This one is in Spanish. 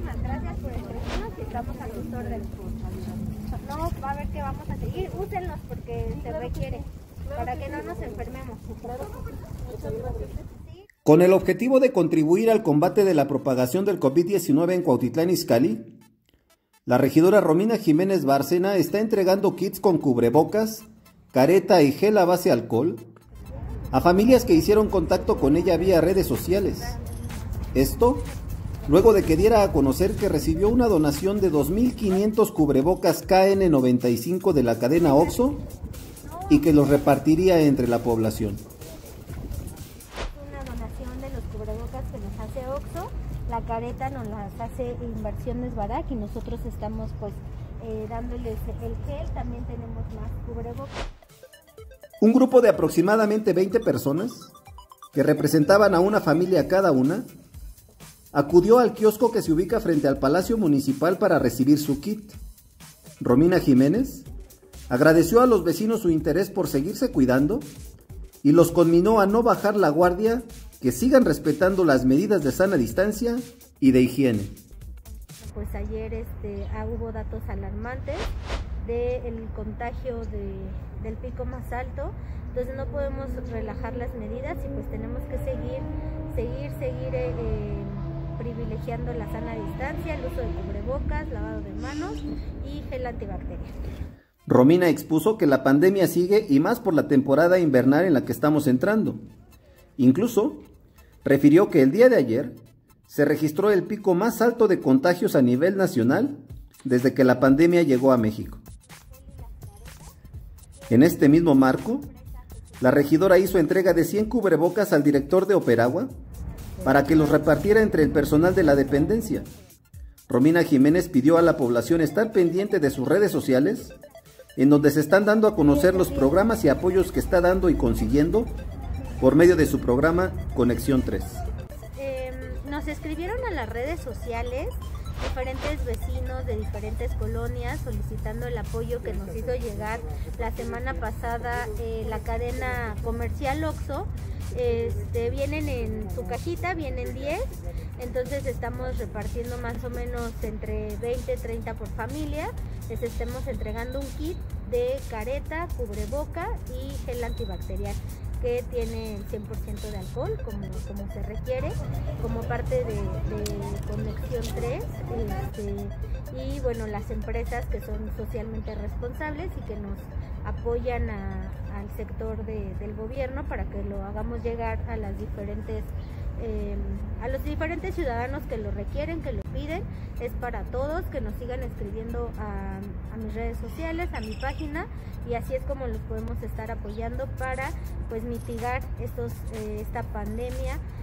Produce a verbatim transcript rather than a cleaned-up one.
muchísimas gracias por escribirnos y estamos a tus órdenes. No, va a ver que vamos a seguir. Úsenlos porque se requiere, para que no nos enfermemos. Con el objetivo de contribuir al combate de la propagación del COVID diecinueve en Cuautitlán Izcalli, la regidora Romina Jiménez Bárcena está entregando kits con cubrebocas, careta y gel a base alcohol a familias que hicieron contacto con ella vía redes sociales. Esto, luego de que diera a conocer que recibió una donación de dos mil quinientos cubrebocas K N noventa y cinco de la cadena Oxxo y que los repartiría entre la población. Una donación de los cubrebocas que nos hace Oxxo, la careta nos las hace Inversiones Barak y nosotros estamos pues eh, dándoles el gel, también tenemos más cubrebocas. Un grupo de aproximadamente veinte personas, que representaban a una familia cada una, acudió al kiosco que se ubica frente al Palacio Municipal para recibir su kit. Romina Jiménez agradeció a los vecinos su interés por seguirse cuidando y los conminó a no bajar la guardia, que sigan respetando las medidas de sana distancia y de higiene. Pues ayer este, ah, hubo datos alarmantes del contagio de, del pico más alto, entonces no podemos relajar las medidas y pues tenemos que seguir, seguir, seguir eh, eh, privilegiando la sana distancia, el uso de cubrebocas, lavado de manos y gel antibacterial. Romina expuso que la pandemia sigue y más por la temporada invernal en la que estamos entrando. Incluso refirió que el día de ayer se registró el pico más alto de contagios a nivel nacional desde que la pandemia llegó a México. En este mismo marco, la regidora hizo entrega de cien cubrebocas al director de Operagua para que los repartiera entre el personal de la dependencia. Romina Jiménez pidió a la población estar pendiente de sus redes sociales, en donde se están dando a conocer los programas y apoyos que está dando y consiguiendo por medio de su programa Conexión tres. Eh, nos escribieron a las redes sociales diferentes vecinos de diferentes colonias solicitando el apoyo que nos hizo llegar la semana pasada eh, la cadena comercial Oxxo. Este, vienen en su cajita, vienen diez, entonces estamos repartiendo más o menos entre veinte, treinta por familia. Les estemos entregando un kit de careta, cubreboca y gel antibacterial que tiene el cien por ciento de alcohol, como, como se requiere, como parte de, de Conexión tres, este, y bueno, las empresas que son socialmente responsables y que nos apoyan a, al sector de, del gobierno para que lo hagamos llegar a las diferentes eh, a los diferentes ciudadanos que lo requieren, que lo piden. Es para todos, que nos sigan escribiendo a, a mis redes sociales, a mi página, y así es como los podemos estar apoyando para pues mitigar estos, eh, esta pandemia